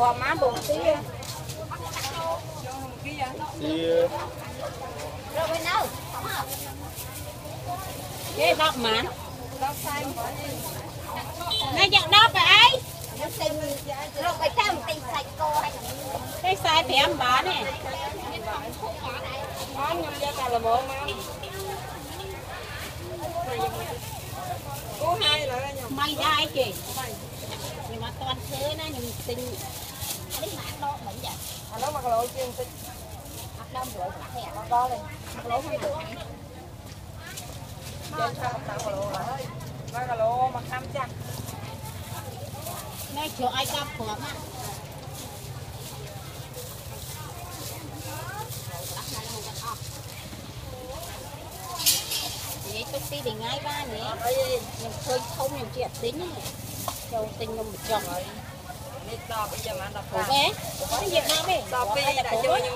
bò má bụng tí. Rồi bên đâu? Cái đọc mà. Này dạng đọc vậy? Rồi phải cho một tinh sạch cô hay cái sai thì em bán nè. Bán nhưng ra cả là bộ mà. Cô hai là mày dai kì. Nhưng mà toàn thế nó nhưng tinh cái mặt đó bẩn vậy. Nó mặc lộ chiên tinh. Mặt đông rồi mặt hẹp nó to lên. Mặt lỗ không được. Trên sao mặt lộ lại. Mặt lộ mặt cam chặt. Này chỗ ai cặp phở mà. Vậy tôi đi thì ngay ba nè. Nhưng khơi không nhưng chuyện tính này. Châu tinh nhưng một chồng. Bây giờ mà đọc bé. Cái Việt Nam ấy. Đọc bé đã chơi nhưng